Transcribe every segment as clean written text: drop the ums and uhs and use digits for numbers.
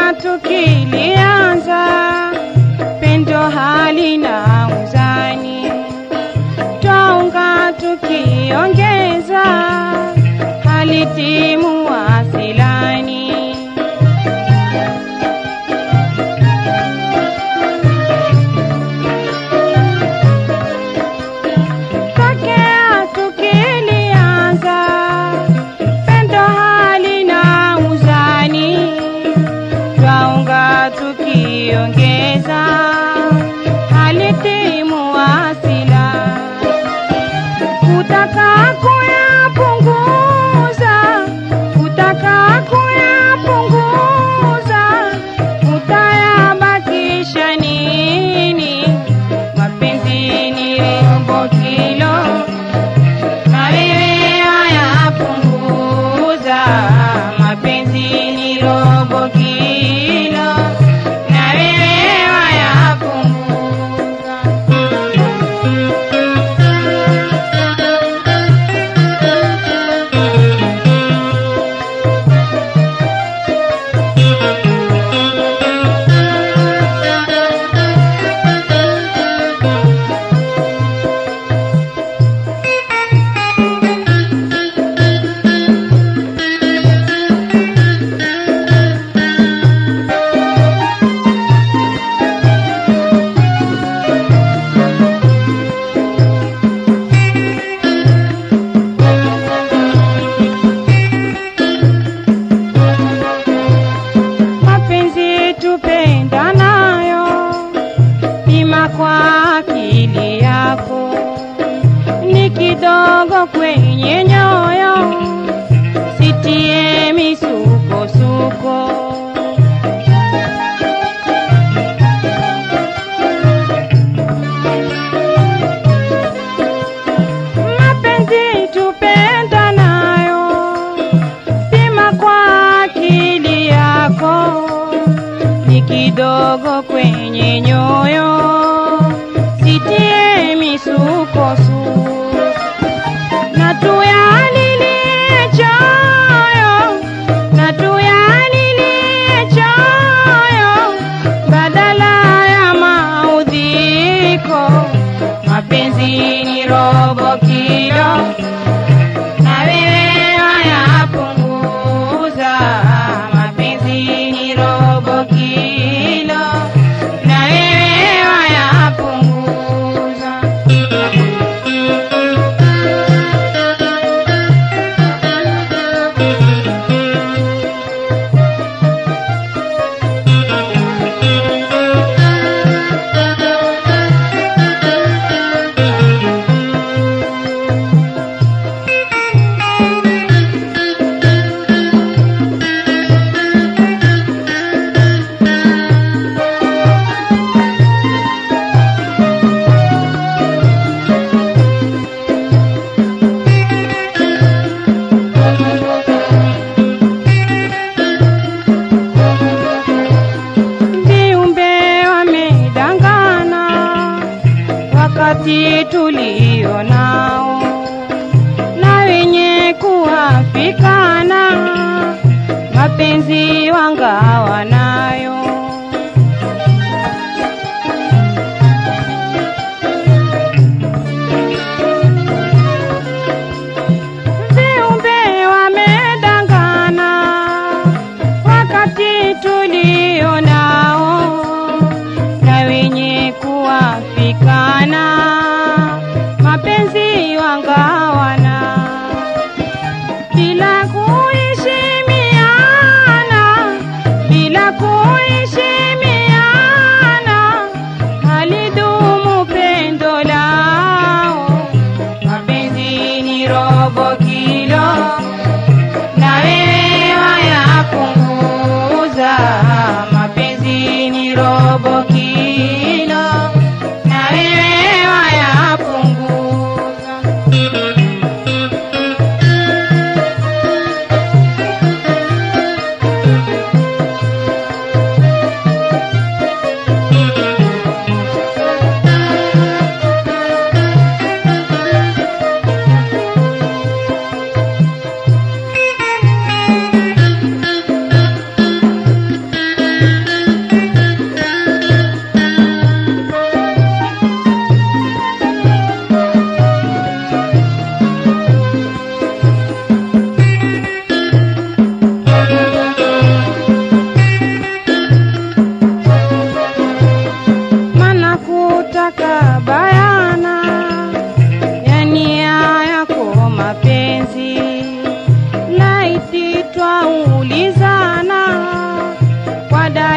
tukilianza pendo halina uzani, twaunga tukiongeza halitimu wasilani. Tokea tukilianza pendo halina uzani, twaunga tukiongeza halitimu wasila. Kutaka kuyapunguza, kutaka kuyapunguza, utayabakisha nini? Mapenzi ni robo kilo, na wewe wayapunguza. Mapenzi ni robo kilo, na wewe wayapunguza. Mapenzi tupendanayo, pima kwa akili yako, ni kidogo kwenye nyoyo, sitie misukosuko. Mapenzi tupendanayo, pima kwa akili yako, ni kidogo kwenye nyoyo, sitie misukosuko. Na tuyalilie choyo, na tuyalilie choyo, badala ya maudhiko. Mapenzi ni robo kilo, na wewe wayapunguza. Mapenzi ni robo kilo, na wewe wayapunguza. Viumbe wamedangana wakati tulio nao, na wenye kuafikana mapenzi wangawa nayo. Viumbe wamedangana wakati tulio nao, na wenye kuafikana mapenzi wangawana. Bila kuheshimiana, bila kuheshimiana, halidumu pendo lao. Mapenzi ni robo kilo, na wewe wayapunguza. Mapenzi ni robo kilo, na wewe wayapunguza.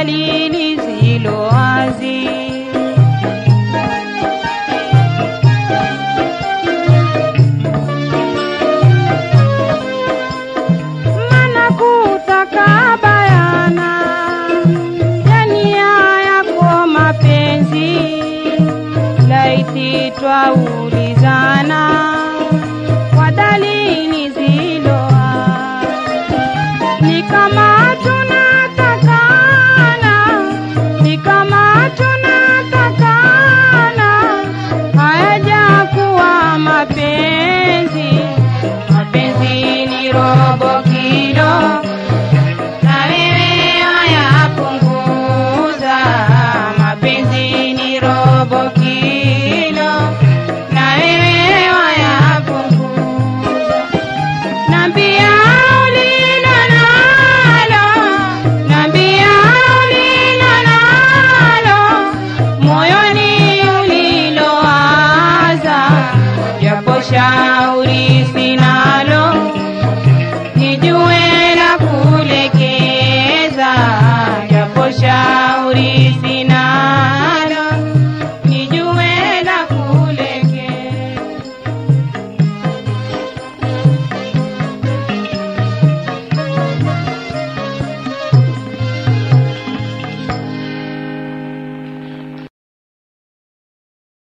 mbali